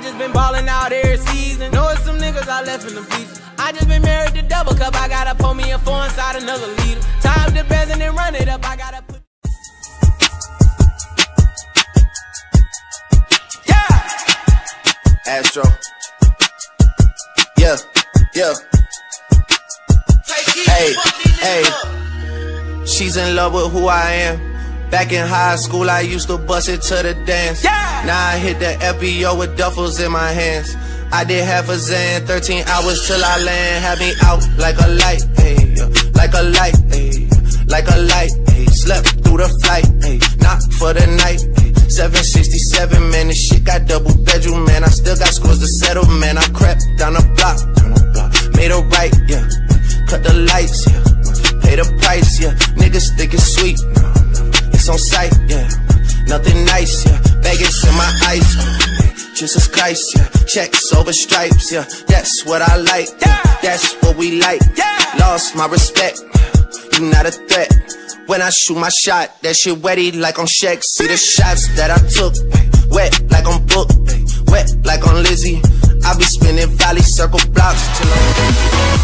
just been ballin' out every season. Know it's some niggas I left in the beach. I just been married to double cup. I gotta pour me a 4 inside another liter. Tie up the bands and then run it up. I gotta put. Yeah. Astro. Yeah. Yeah. Hey. Hey. She's in love with who I am. Back in high school, I used to bust it to the dance. Yeah. Now I hit the FBO with duffels in my hands. I did half a Zan, 13 hours till I land. Had me out like a light, ayy, like a light, ayy, like a light, ayy. Slept through the flight, ayy, not for the night, ayy. 767, man, this shit got double bedroom, man. I still got scores to settle, man. I crept down the block, made a right, yeah. Cut the lights, yeah. Pay the price, yeah. Niggas think it's sweet, it's on sight, yeah. Nothing nice, yeah. Vegas in my ice, Jesus Christ, yeah. Checks over stripes, yeah. That's what I like, yeah. That's what we like, yeah. Lost my respect, you not a threat. When I shoot my shot, that shit wetty like on Shaq. See the shots that I took, wet like on Book, wet like on Lizzie. I be spinning valley circle blocks till I'm